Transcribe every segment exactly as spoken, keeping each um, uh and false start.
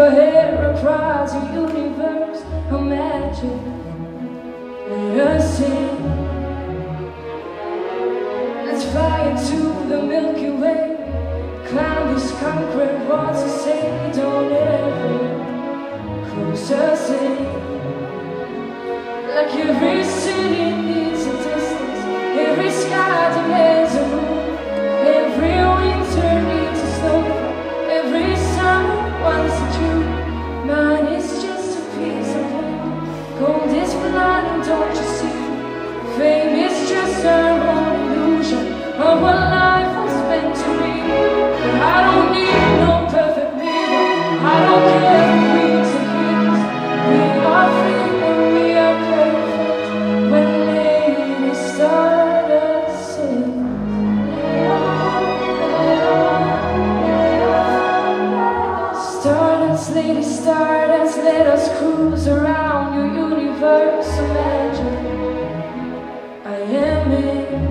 your hair across a universe of magic. Let us sing. Let's fly into the Milky Way. Climb these concrete walls and say, don't ever close us in. Like every city needs a distance, every sky demands a moon, every winter needs a snowfall, every summer wants a June. Mine is just a piece of land. Gold is blind and don't you see? Fame is just our own illusion of what life was meant to be. But I don't need no perfect mirror. I don't care if queens and kings. We are free and we are perfect. When Lady Stardust sings, Stardust, Lady Stardust, let us cruise around your universe of magic. I am in.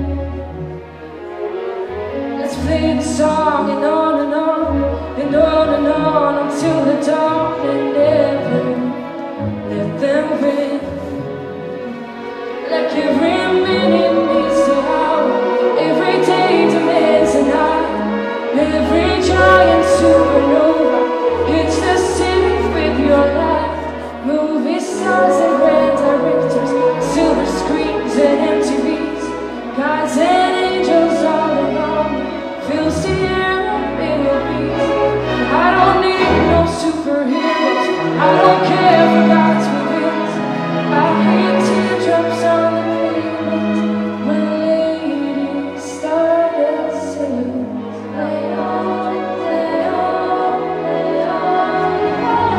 Let's play the song and on and on and on and on until the dawn, and never let them win. Like every minute needs an hour, every day demands an hour, every giant supernova hits the city with your light. Movie stars and grand directors, silver screens and M T Vs, gods and angels all around me, fills the air and melodies. I don't need no superheroes, I don't care for God's wings. I hate teardrops on the pavement when Lady Stardust sings. Lay on, lay on, lay on, lay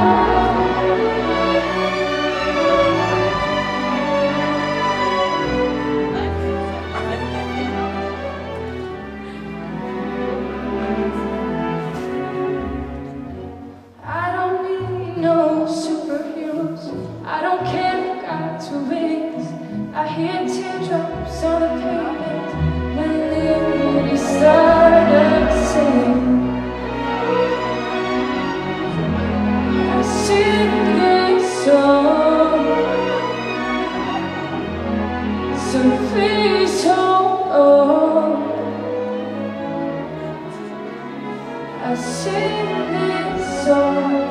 I don't need no superheroes, I don't care for God's wings. I hear teardrops on the pavement when Lady Stardust sings. I sing this song, so please hold on. I sing this song.